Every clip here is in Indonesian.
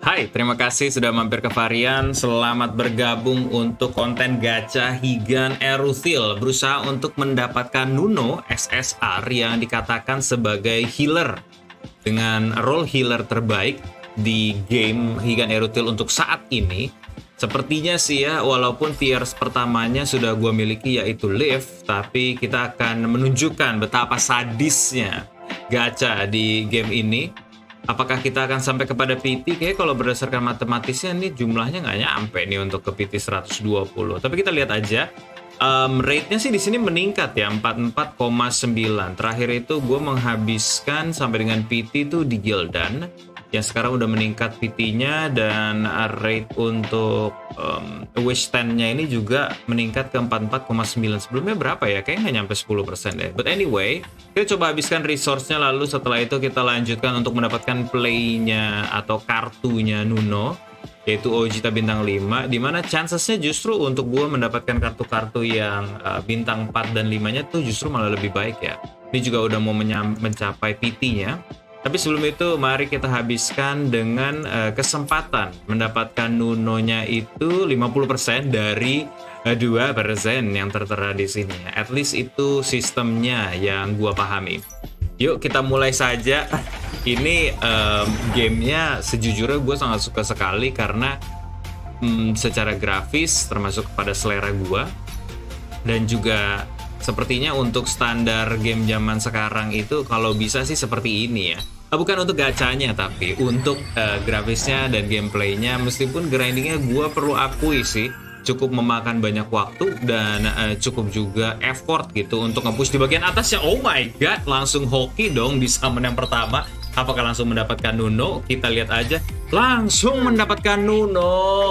Hai, terima kasih sudah mampir ke Varian. Selamat bergabung untuk konten gacha Higan Eruthyll. Berusaha untuk mendapatkan Nuno SSR yang dikatakan sebagai healer. Dengan role healer terbaik di game Higan Eruthyll untuk saat ini. Sepertinya sih ya, walaupun tiers pertamanya sudah gue miliki yaitu Liv, tapi kita akan menunjukkan betapa sadisnya gacha di game ini. Apakah kita akan sampai kepada PT? Kayaknya kalau berdasarkan matematisnya nih jumlahnya nggak nyampe nih untuk ke PT 120. Tapi kita lihat aja. Rate-nya sih di sini meningkat ya, 44,9. Terakhir itu gue menghabiskan sampai dengan PT itu di Gildan. Yang sekarang udah meningkat PT-nya dan rate untuk wish 10-nya ini juga meningkat ke 44,9. Sebelumnya berapa ya? Kayaknya nggak nyampe 10% deh. But anyway, kita coba habiskan resource-nya, lalu setelah itu kita lanjutkan untuk mendapatkan play-nya atau kartunya Nuno, yaitu Ojita bintang 5, dimana chances-nya justru untuk gue mendapatkan kartu-kartu yang bintang 4 dan 5-nya tuh justru malah lebih baik ya. Ini juga udah mau mencapai PT-nya. Tapi sebelum itu mari kita habiskan dengan kesempatan mendapatkan Nuno-nya itu 50% dari 2% yang tertera di sini. At least itu sistemnya yang gua pahami. Yuk kita mulai saja. Ini gamenya sejujurnya gue sangat suka sekali karena secara grafis termasuk kepada selera gua, dan juga sepertinya untuk standar game zaman sekarang itu kalau bisa sih seperti ini ya. Bukan untuk gacanya, tapi untuk grafisnya dan gameplaynya. Meskipun grindingnya gue perlu akui sih cukup memakan banyak waktu dan cukup juga effort gitu untuk nge-push di bagian atasnya. Oh my god, langsung hoki dong di summon yang pertama. Apakah langsung mendapatkan Nuno? Kita lihat aja. Langsung mendapatkan Nuno.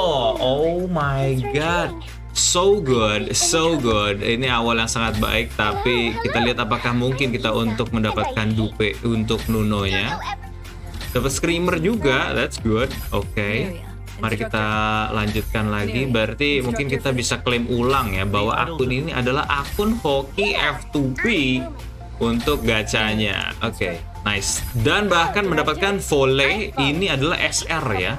Oh my god. So good, so good. Ini awal yang sangat baik, tapi kita lihat apakah mungkin kita untuk mendapatkan dupe untuk Nuno-nya. Dapat Screamer juga, that's good. Oke. Mari kita lanjutkan lagi. Berarti mungkin kita bisa klaim ulang ya bahwa akun ini adalah akun Hoki F2P untuk gacanya. Oke, nice. Dan bahkan mendapatkan Volley ini adalah SR ya.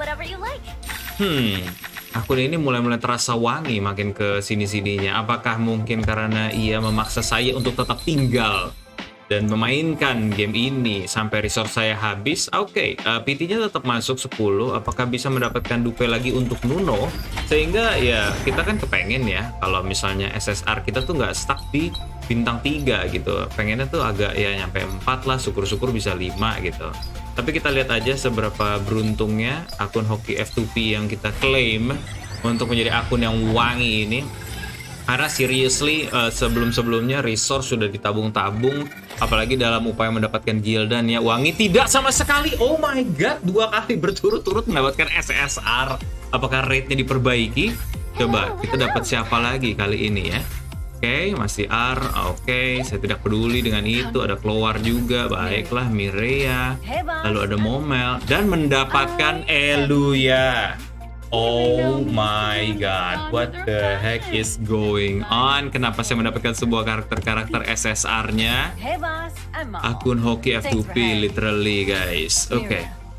Akun ini mulai terasa wangi makin ke sini-sininya. Apakah mungkin karena ia memaksa saya untuk tetap tinggal dan memainkan game ini sampai resource saya habis? Oke, PT-nya tetap masuk 10. Apakah bisa mendapatkan dupe lagi untuk Nuno? Sehingga ya kita kan kepengen ya kalau misalnya SSR kita tuh nggak stuck di bintang 3 gitu. Pengennya tuh agak ya nyampe 4 lah, syukur-syukur bisa 5 gitu. Tapi kita lihat aja seberapa beruntungnya akun Hoki F2P yang kita claim untuk menjadi akun yang wangi ini. Karena seriously sebelum-sebelumnya resource sudah ditabung-tabung, apalagi dalam upaya mendapatkan Gildan ya. Wangi tidak sama sekali. Oh my god, 2 kali berturut-turut mendapatkan SSR. Apakah rate-nya diperbaiki? Coba kita dapat siapa lagi kali ini ya. Oke, masih R. Oke, saya tidak peduli dengan itu. Ada keluar juga, baiklah Mireya. Lalu ada Momel dan mendapatkan Eluya. Oh my god, what the heck is going on? Kenapa saya mendapatkan sebuah karakter SSR-nya? Akun Hoki F2P literally guys. Oke.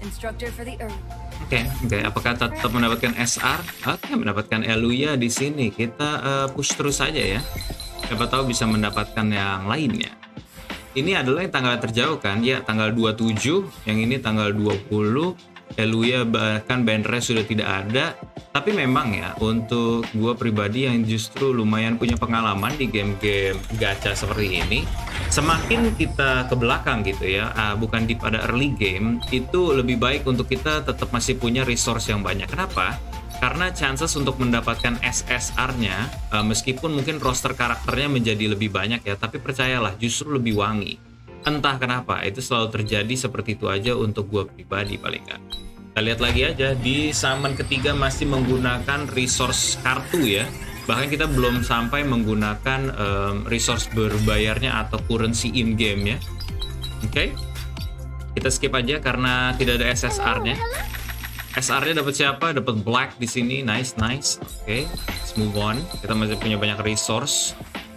Oke, apakah tetap mendapatkan SR? Oke, mendapatkan Eluya di sini. Kita push terus saja ya. Siapa tahu bisa mendapatkan yang lainnya. Ini adalah yang tanggal terjauh kan? Ya, tanggal 27. Yang ini tanggal 20. Eluya bahkan bannernya sudah tidak ada. Tapi memang ya, untuk gue pribadi yang justru lumayan punya pengalaman di game-game gacha seperti ini, semakin kita ke belakang gitu ya, bukan di pada early game, itu lebih baik untuk kita tetap masih punya resource yang banyak. Kenapa? Karena chances untuk mendapatkan SSR-nya, meskipun mungkin roster karakternya menjadi lebih banyak ya, tapi percayalah justru lebih wangi. Entah kenapa, itu selalu terjadi seperti itu aja untuk gue pribadi paling nggak. Kita lihat lagi aja, di summon ketiga masih menggunakan resource kartu ya. Bahkan kita belum sampai menggunakan resource berbayarnya atau currency in-game ya. Oke. Kita skip aja karena tidak ada SSR-nya. SR-nya dapat siapa? Dapat Black di sini. Nice. Oke, let's move on. Kita masih punya banyak resource.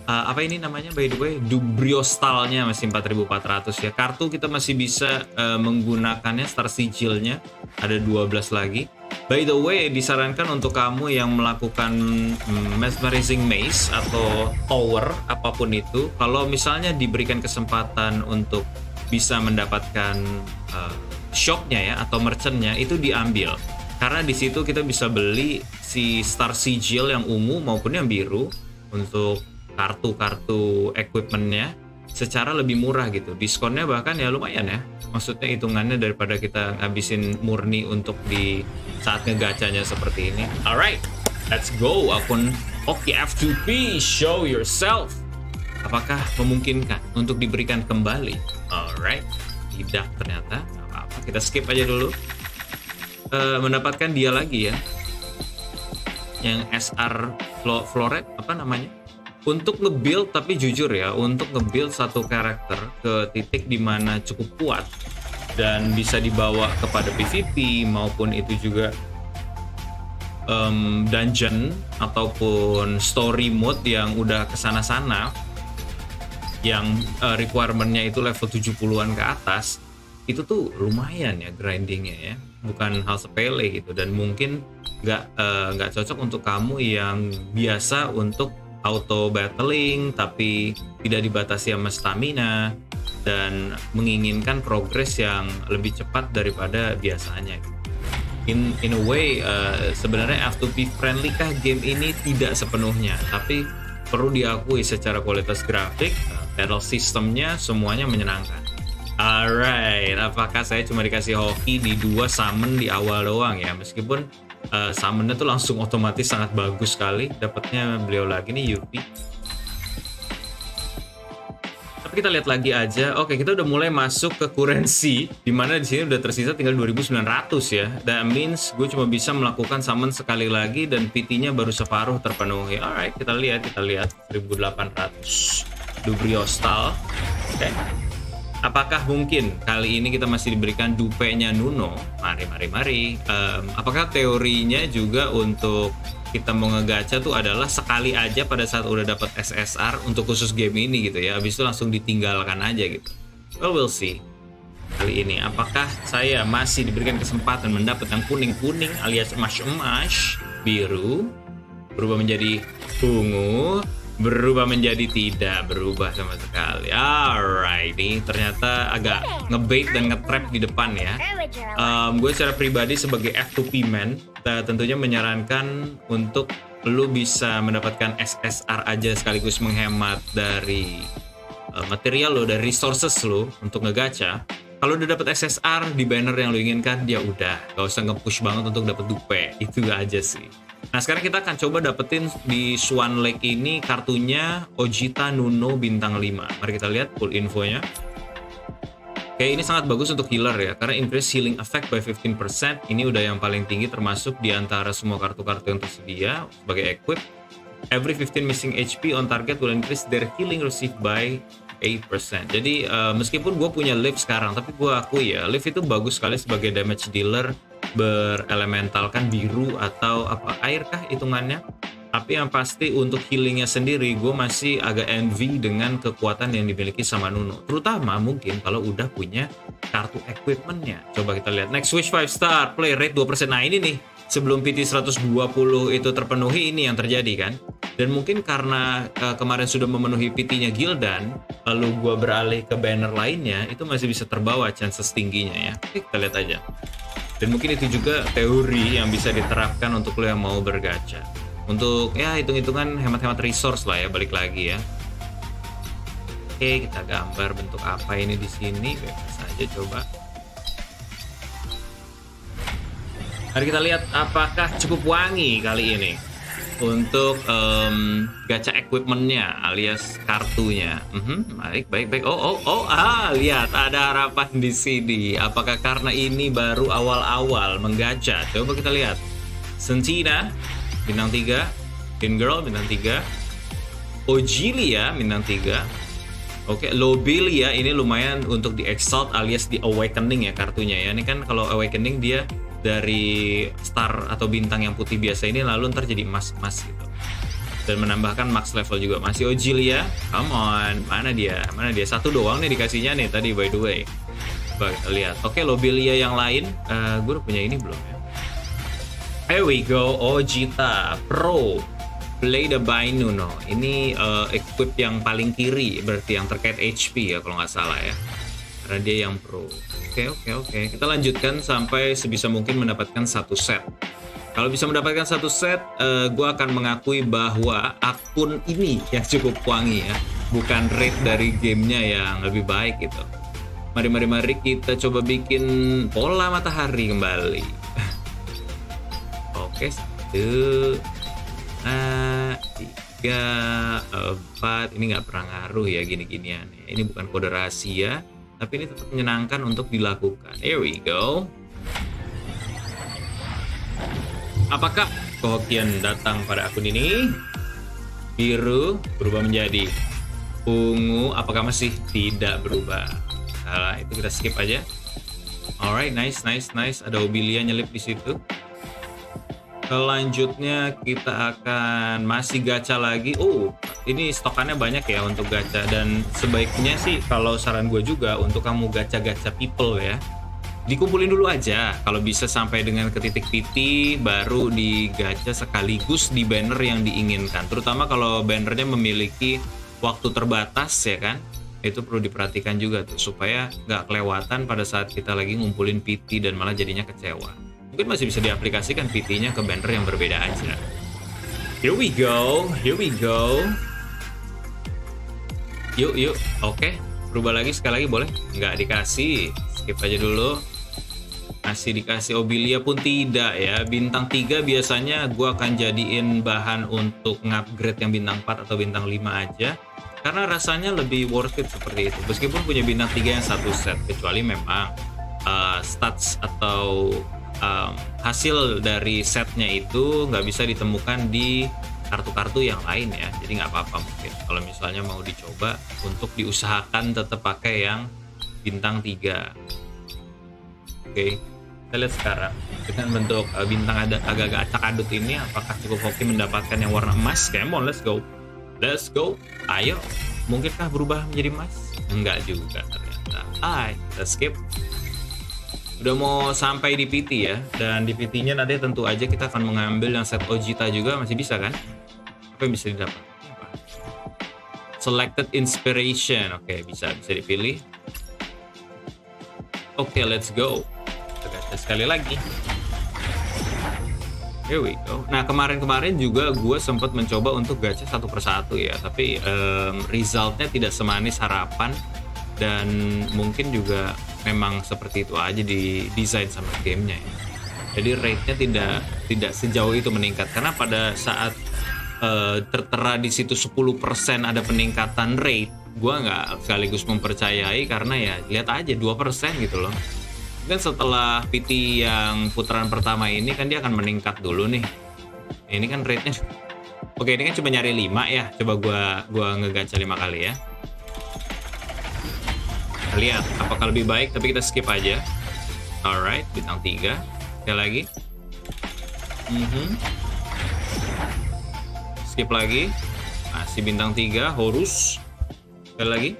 apa ini namanya by the way, Dubriostalnya masih 4.400 ya. Kartu kita masih bisa menggunakannya, Star Sigilnya ada 12 lagi. By the way, disarankan untuk kamu yang melakukan Mesmerizing Maze atau Tower apapun itu, kalau misalnya diberikan kesempatan untuk bisa mendapatkan shopnya ya atau merchantnya, itu diambil, karena di situ kita bisa beli si Star Sigil yang ungu maupun yang biru untuk kartu-kartu equipmentnya secara lebih murah gitu. Diskonnya bahkan ya lumayan ya, maksudnya hitungannya daripada kita ngabisin murni untuk di saat ngegacanya seperti ini. Alright, let's go akun Oki F2P, show yourself. Apakah memungkinkan untuk diberikan kembali? Alright, tidak ternyata. Nggak apa-apa, kita skip aja dulu. Mendapatkan dia lagi ya, yang SR Floret apa namanya, untuk nge-build. Tapi jujur ya, untuk nge-build satu karakter ke titik dimana cukup kuat dan bisa dibawa kepada PvP maupun itu juga dungeon ataupun story mode yang udah kesana-sana, yang requirement-nya itu level 70-an ke atas, itu tuh lumayan ya grindingnya ya, bukan hal sepele gitu. Dan mungkin nggak cocok untuk kamu yang biasa untuk auto battling tapi tidak dibatasi sama stamina dan menginginkan progres yang lebih cepat daripada biasanya. In a way, sebenarnya F2P friendly kah game ini? Tidak sepenuhnya, tapi perlu diakui secara kualitas grafik, battle sistemnya semuanya menyenangkan. Alright, apakah saya cuma dikasih hoki di 2 summon di awal doang ya, meskipun summonnya tuh langsung otomatis sangat bagus sekali. Dapatnya beliau lagi nih, Yuffie. Tapi kita lihat lagi aja. Oke, kita udah mulai masuk ke currency, dimana di sini udah tersisa tinggal 2.900 ya. That means gue cuma bisa melakukan summon sekali lagi dan PT-nya baru separuh terpenuhi. Alright, kita lihat 1.800 Dubriostal. Oke. Apakah mungkin kali ini kita masih diberikan dupe-nya Nuno? Mari. Apakah teorinya juga untuk kita mau ngegacha tuh adalah sekali aja pada saat udah dapat SSR untuk khusus game ini gitu ya, habis itu langsung ditinggalkan aja gitu? Well, we'll see. Kali ini apakah saya masih diberikan kesempatan mendapat yang kuning-kuning alias emas-emas, biru, berubah menjadi ungu, berubah menjadi tidak berubah sama sekali. Alright, ini ternyata agak ngebait dan ngetrap di depan ya. Gue secara pribadi sebagai F2P man, tentunya menyarankan untuk lu bisa mendapatkan SSR aja sekaligus menghemat dari material lo, dari resources lo untuk ngegacha. Kalau udah dapat SSR di banner yang lo inginkan, ya udah, gak usah nge-push banget untuk dapat dupe. Itu aja sih. Nah, sekarang kita akan coba dapetin di Swan Lake ini kartunya Ojita Nuno bintang 5. Mari kita lihat full infonya. Oke, ini sangat bagus untuk healer ya, karena increase healing effect by 15%. Ini udah yang paling tinggi termasuk di antara semua kartu-kartu yang tersedia sebagai equip. Every 15 missing HP on target will increase their healing received by 8%. Jadi meskipun gue punya Liv sekarang, tapi gue akui ya, Liv itu bagus sekali sebagai damage dealer, berelementalkan biru atau apa, air kah hitungannya. Tapi yang pasti untuk healingnya sendiri, gue masih agak envy dengan kekuatan yang dimiliki sama Nuno, terutama mungkin kalau udah punya kartu equipmentnya. Coba kita lihat next wish 5 star, play rate 2%. Nah ini nih, sebelum PT 120 itu terpenuhi, ini yang terjadi kan. Dan mungkin karena kemarin sudah memenuhi PT-nya Gildan, lalu gue beralih ke banner lainnya, itu masih bisa terbawa chances tingginya ya. Oke, kita lihat aja. Dan mungkin itu juga teori yang bisa diterapkan untuk lo yang mau bergacha. Untuk ya hitung-hitungan hemat-hemat resource lah ya, balik lagi ya. Oke, kita gambar bentuk apa ini di sini, bebas aja coba. Mari kita lihat apakah cukup wangi kali ini untuk gacha equipmentnya alias kartunya. Baik. Lihat ada harapan di sini. Apakah karena ini baru awal-awal menggacha? Coba kita lihat. Sentina bintang 3, Pin Girl bintang 3, Ojilia bintang 3. Oke, Lobelia ini lumayan untuk di Exalt alias di Awakening ya kartunya ya. Ini kan kalau Awakening dia dari star atau bintang yang putih biasa ini lalu ntar jadi emas-emas gitu. dan menambahkan max level juga. Masih Ojilia, come on, mana dia? Satu doang nih dikasihnya nih tadi, by the way. Coba kita lihat. Oke, Lobelia yang lain, gue udah punya ini belum ya? Here we go, Ojita Pro Blade by Nuno. Ini equip yang paling kiri, berarti yang terkait HP ya kalau nggak salah ya, karena dia yang pro. Oke. Kita lanjutkan sampai sebisa mungkin mendapatkan satu set. Kalau bisa mendapatkan satu set, gue akan mengakui bahwa akun ini yang cukup wangi ya, bukan rate dari gamenya yang lebih baik gitu. Mari kita coba bikin pola matahari kembali. Oke, 1, 3, 4. Ini nggak pernah ngaruh ya gini-ginian. Ini bukan kode rahasia, tapi ini tetap menyenangkan untuk dilakukan. Here we go. Apakah kehokian datang pada akun ini? Biru berubah menjadi ungu. Apakah masih tidak berubah? Salah, itu kita skip aja. Alright, nice. Ada Obelia nyelip di situ. Selanjutnya kita akan masih gacha lagi. Oh, ini stokannya banyak ya untuk gacha, dan sebaiknya sih kalau saran gue juga untuk kamu gacha-gacha people ya, dikumpulin dulu aja. Kalau bisa sampai dengan ke titik PT baru digacha sekaligus di banner yang diinginkan. Terutama kalau bannernya memiliki waktu terbatas ya kan. Itu perlu diperhatikan juga tuh supaya nggak kelewatan pada saat kita lagi ngumpulin PT dan malah jadinya kecewa. Mungkin masih bisa diaplikasikan PT-nya ke banner yang berbeda aja. Here we go. Yuk. Oke, berubah lagi sekali lagi boleh? Nggak dikasih, skip aja dulu. Masih dikasih Obelia pun tidak ya. Bintang 3 biasanya gue akan jadiin bahan untuk ngupgrade yang bintang 4 atau bintang 5 aja, karena rasanya lebih worth it seperti itu. Meskipun punya bintang 3 yang satu set, kecuali memang stats atau hasil dari setnya itu nggak bisa ditemukan di kartu-kartu yang lain ya, jadi nggak apa-apa mungkin kalau misalnya mau dicoba untuk diusahakan tetap pakai yang bintang 3. Oke, kita lihat sekarang dengan bentuk bintang agak-agak acak-adut ini, apakah cukup hoki mendapatkan yang warna emas? Come on, let's go, ayo. Mungkinkah berubah menjadi emas? Enggak juga ternyata. Kita skip. Udah mau sampai di PT ya, dan di PT-nya nanti tentu aja kita akan mengambil yang set Ojita juga, masih bisa kan? Apa yang bisa didapat? Selected Inspiration, oke, bisa dipilih. Oke, let's go. Kita gacha sekali lagi. Here we go. Nah, kemarin juga gue sempat mencoba untuk gacha satu persatu ya, tapi resultnya tidak semanis harapan, dan mungkin juga memang seperti itu aja di desain sama gamenya ya. Jadi rate-nya tidak sejauh itu meningkat, karena pada saat tertera di situ 10% ada peningkatan rate, gue nggak sekaligus mempercayai, karena ya lihat aja 2% gitu loh. Kan setelah PT yang putaran pertama ini kan dia akan meningkat dulu nih. Ini kan rate-nya oke, ini kan cuma nyari 5 ya. Coba gua ngegacha 5 kali ya. Lihat apakah lebih baik, tapi kita skip aja. Alright, bintang 3. Sekali lagi. Skip lagi. Masih bintang 3, Horus. Sekali lagi.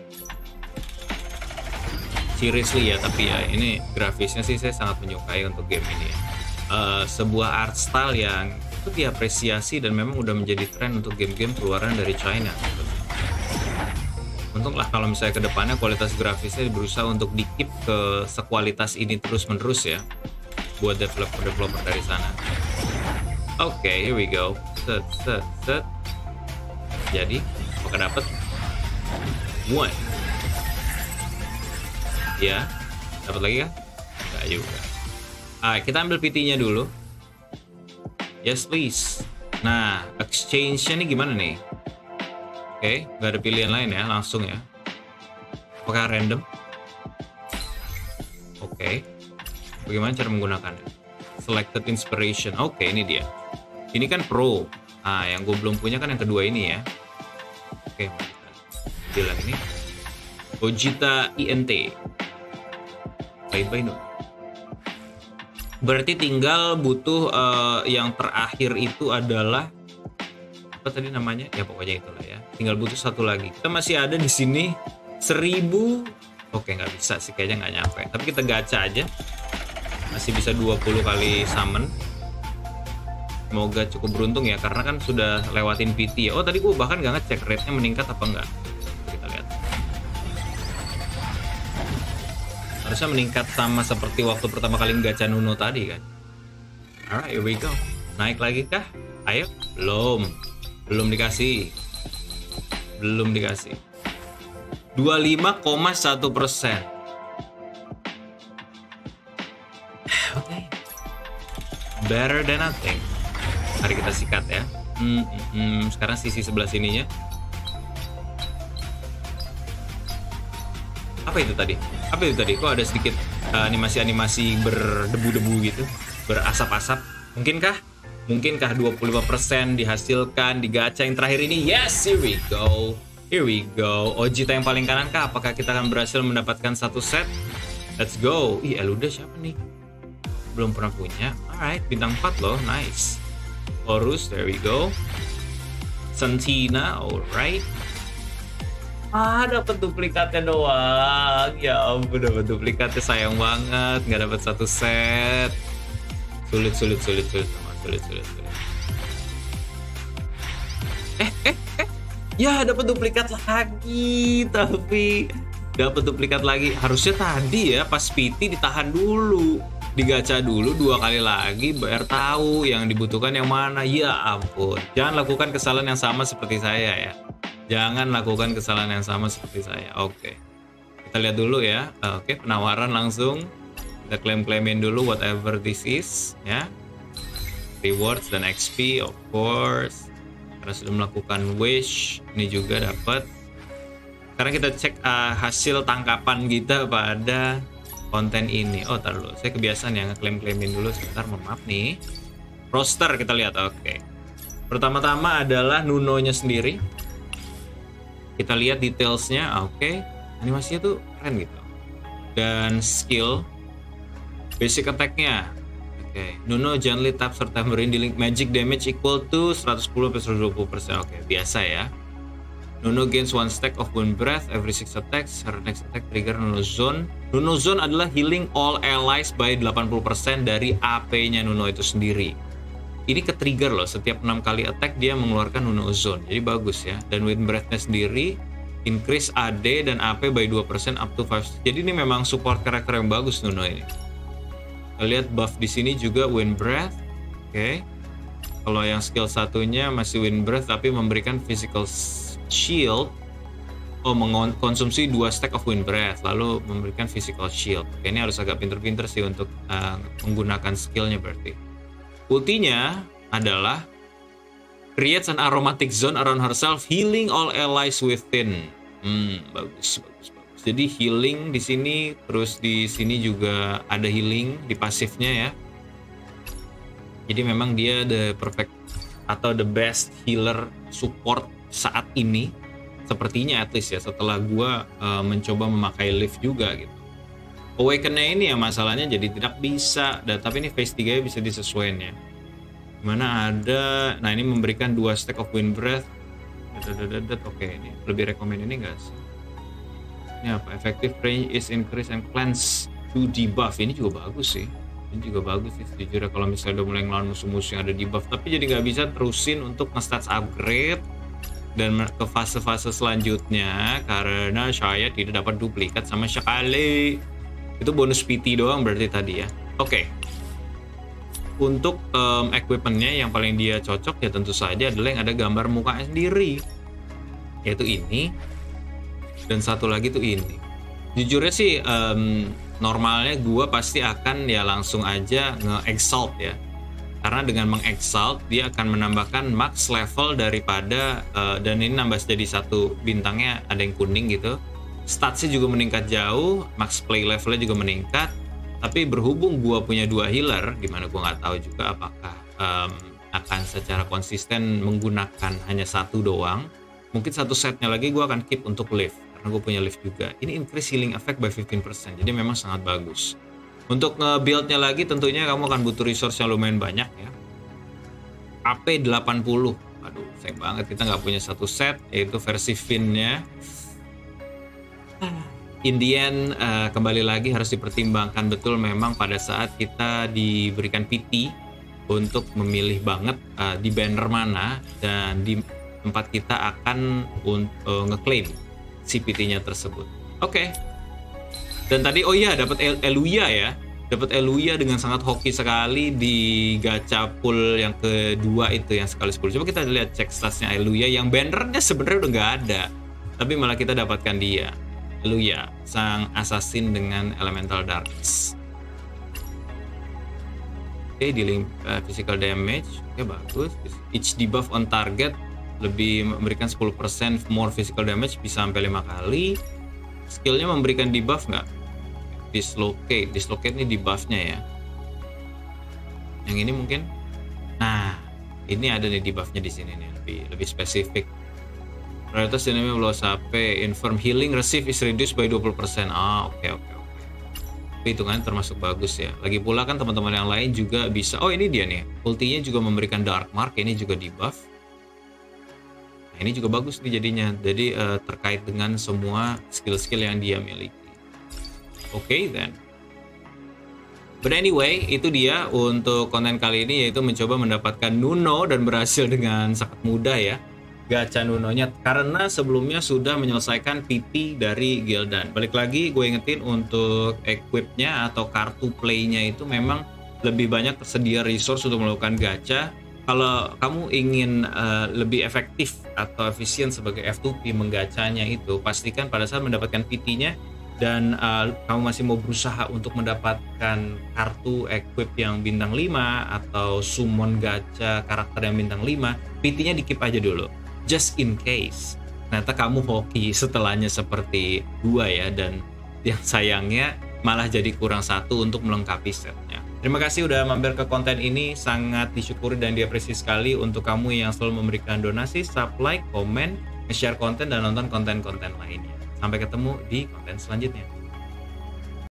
Seriously ya, tapi ya ini grafisnya sih saya sangat menyukai untuk game ini ya. Sebuah art style yang itu diapresiasi dan memang udah menjadi tren untuk game-game keluaran dari China. Untunglah kalau misalnya kedepannya kualitas grafisnya berusaha untuk di-keep ke sekualitas ini terus-menerus ya, buat developer dari sana. Oke, here we go. Set. Jadi, apakah dapat? One. Ya, dapat lagi kan? Enggak juga. Kita ambil PT-nya dulu. Yes, please. Nah, exchange-nya nih gimana nih? Oke, nggak ada pilihan lain ya, langsung ya. Apakah random? Oke. Bagaimana cara menggunakannya? Selected Inspiration. Oke, ini dia. Ini kan Pro. Yang gue belum punya kan yang kedua ini ya. Oke, bilang ini. Ojita INT. By Nuno. Berarti tinggal butuh yang terakhir itu adalah apa tadi namanya? Ya pokoknya itulah ya. Tinggal butuh satu lagi. Kita masih ada di sini 1000. Oke, nggak bisa sih, kayaknya nggak nyampe. Tapi kita gacha aja. Masih bisa 20 kali summon. Semoga cukup beruntung ya, karena kan sudah lewatin PT ya. Oh, tadi gue bahkan nggak ngecek rate-nya meningkat apa enggak. Kita lihat. Harusnya meningkat sama seperti waktu pertama kali gacha Nuno tadi kan. Alright, here we go. Naik lagi kah? Ayo. Belum dikasih. 25,1%. Oke. Better than nothing. Mari kita sikat ya. Sekarang sisi sebelah sininya. Apa itu tadi? Kok ada sedikit animasi-animasi berdebu-debu gitu, berasap-asap? Mungkinkah 25% dihasilkan di gacha yang terakhir ini? Yes, here we go. Ojita yang paling kanan kah? Apakah kita akan berhasil mendapatkan satu set? Let's go. Ih, Eluda siapa nih? Belum pernah punya. Alright, bintang 4 loh, nice. Horus, there we go. Santina, alright. Dapat duplikatnya doang. Ya ampun, dapat duplikatnya, sayang banget. Nggak dapat satu set. Sulit. Ya, dapat duplikat lagi. Tapi dapat duplikat lagi. Harusnya tadi ya, pas PT ditahan dulu. Digacha dulu 2 kali lagi, biar tahu yang dibutuhkan yang mana. Ya ampun. Jangan lakukan kesalahan yang sama seperti saya ya. Oke. Kita lihat dulu ya. Oke, penawaran langsung. Kita klaim-klaimin dulu whatever this is ya. Rewards dan XP of course. Karena sudah melakukan wish, ini juga dapat. Sekarang kita cek hasil tangkapan kita pada konten ini. Oh, tar dulu. Saya kebiasaan ya ngeklaim-klaimin dulu sebentar, mohon maaf nih. Roster kita lihat. Oke. Pertama-tama adalah Nuno-nya sendiri. Kita lihat detailsnya. Oke. Animasinya tuh keren gitu. Dan skill basic attack-nya. Oke. Nuno gently tap serta marine dealing magic damage equal to 110-120%. Oke, biasa ya. Nuno gains 1 stack of wind breath every 6 attacks. Her next attack trigger Nuno Zone. Nuno Zone adalah healing all allies by 80% dari AP-nya Nuno itu sendiri. Ini ke trigger loh, setiap 6 kali attack dia mengeluarkan Nuno Zone. Jadi bagus ya. Dan wind breath-nya sendiri increase AD dan AP by 2% up to 5. Jadi ini memang support karakter yang bagus Nuno ini. Kita lihat buff di sini juga wind breath. Oke. Kalau yang skill satunya masih wind breath tapi memberikan physical shield. Mengkonsumsi 2 stack of wind breath lalu memberikan physical shield. Oke, ini harus agak pinter-pinter sih untuk menggunakan skillnya berarti. Ultinya adalah creates an aromatic zone around herself, healing all allies within. Bagus. Jadi healing di sini, terus di sini juga ada healing di pasifnya ya. Jadi memang dia the perfect atau the best healer support saat ini. Sepertinya at least ya, setelah gua mencoba memakai lift juga gitu. Awaken-nya ini ya masalahnya jadi tidak bisa, tapi ini phase 3 bisa disesuaikan ya. Mana ada, nah ini memberikan 2 stack of wind breath. Oke, ini lebih rekomend ini enggak sih? Ini apa? Effective range is increase and cleanse to debuff. Ini juga bagus sih. Ini juga bagus sih sejujurnya kalau misalnya udah mulai ngelawan musuh-musuh yang ada debuff. Tapi jadi nggak bisa terusin untuk nge-stats upgrade dan ke fase-fase selanjutnya karena saya tidak dapat duplikat sama sekali. Itu bonus PT doang berarti tadi ya. Oke. Untuk equipment-nya yang paling dia cocok ya tentu saja adalah yang ada gambar mukanya sendiri. Yaitu ini. Dan satu lagi tuh ini. Jujurnya sih normalnya gua pasti akan ya langsung aja nge-exalt ya. Karena dengan meng-exalt dia akan menambahkan max level daripada dan ini nambah jadi 1 bintangnya ada yang kuning gitu. Statsnya juga meningkat jauh, max play levelnya juga meningkat. Tapi berhubung gua punya 2 healer, dimana gua nggak tahu juga apakah akan secara konsisten menggunakan hanya 1 doang. Mungkin 1 setnya lagi gua akan keep untuk lift, karena gue punya lift juga. Ini increase healing effect by 15%, jadi memang sangat bagus. Untuk nge-buildnya lagi tentunya kamu akan butuh resource yang lumayan banyak ya. AP 80, aduh sayang banget kita nggak punya satu set, yaitu versi Fin-nya. In the end, kembali lagi harus dipertimbangkan betul memang pada saat kita diberikan PT untuk memilih banget di banner mana dan di tempat kita akan ngeklaim si PT-nya tersebut. Oke. Dan tadi dapat Eluya ya. Dapat Eluya dengan sangat hoki sekali di gacha pool yang kedua itu yang sekali 10. Coba kita lihat cek statsnya Eluya yang bannernya sebenarnya udah nggak ada, tapi malah kita dapatkan dia, Eluya, sang assassin dengan elemental darkness. Oke, dealing physical damage, oke bagus. Each debuff on target lebih memberikan 10% more physical damage, bisa sampai 5 kali. Skillnya memberikan debuff nggak? Dislocate ini debuffnya ya. Yang ini mungkin, nah ini ada nih debuffnya di sini nih, lebih spesifik. Prioritas enemy below HP, infirm healing receive is reduced by 20%. Oke. Hitungannya termasuk bagus ya. Lagi pula kan teman-teman yang lain juga bisa. Oh ini dia nih, ultinya juga memberikan dark mark, ini juga debuff. Nah, ini juga bagus nih jadinya. Jadi terkait dengan semua skill-skill yang dia miliki. Oke, then. But anyway, itu dia untuk konten kali ini, yaitu mencoba mendapatkan Nuno dan berhasil dengan sangat mudah ya gacha Nunonya, karena sebelumnya sudah menyelesaikan PT dari Gildan. Balik lagi gue ingetin untuk equipnya atau kartu playnya itu memang lebih banyak tersedia resource untuk melakukan gacha. Kalau kamu ingin lebih efektif atau efisien sebagai F2P menggacanya itu, pastikan pada saat mendapatkan PT-nya dan kamu masih mau berusaha untuk mendapatkan kartu equip yang bintang 5 atau summon gacha karakter yang bintang 5, PT-nya di-keep aja dulu, just in case ternyata kamu hoki setelahnya seperti gua ya, dan yang sayangnya malah jadi kurang satu untuk melengkapi setnya. Terima kasih udah mampir ke konten ini, sangat disyukuri dan diapresiasi sekali untuk kamu yang selalu memberikan donasi, sub, like, komen, nge-share konten, dan nonton konten-konten lainnya. Sampai ketemu di konten selanjutnya.